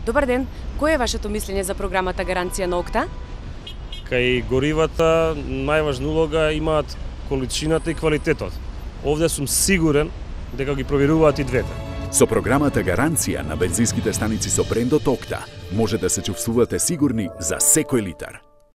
Добар ден, кој е вашето мислење за програмата Гаранција на Окта? Кај горивата најважна улога имаат количината и квалитетот. Овде сум сигурен дека ги проверуваат и двете. Со програмата Гаранција на бензинските станици со брендот Окта може да се чувствувате сигурни за секој литар.